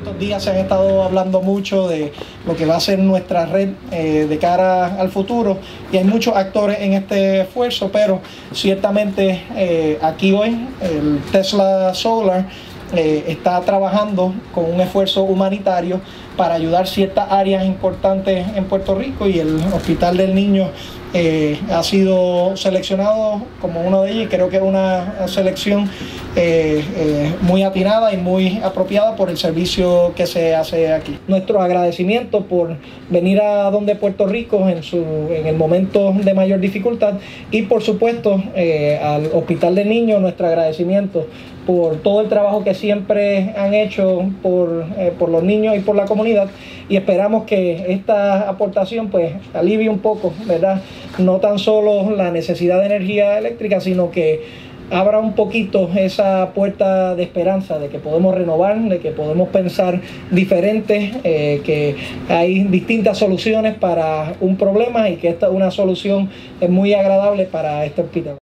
Estos días se han estado hablando mucho de lo que va a ser nuestra red de cara al futuro, y hay muchos actores en este esfuerzo, pero ciertamente aquí hoy el Tesla Solar está trabajando con un esfuerzo humanitario para ayudar ciertas áreas importantes en Puerto Rico, y el Hospital del Niño ha sido seleccionado como uno de ellos, y creo que es una selección muy atinada y muy apropiada por el servicio que se hace aquí. Nuestro agradecimiento por venir a donde Puerto Rico en el momento de mayor dificultad, y por supuesto al Hospital del Niño nuestro agradecimiento por todo el trabajo que siempre han hecho por los niños y por la comunidad, y esperamos que esta aportación pues alivie un poco, ¿verdad? No tan solo la necesidad de energía eléctrica, sino que abra un poquito esa puerta de esperanza de que podemos renovar, de que podemos pensar diferente, que hay distintas soluciones para un problema, y que esta es una solución muy agradable para este hospital.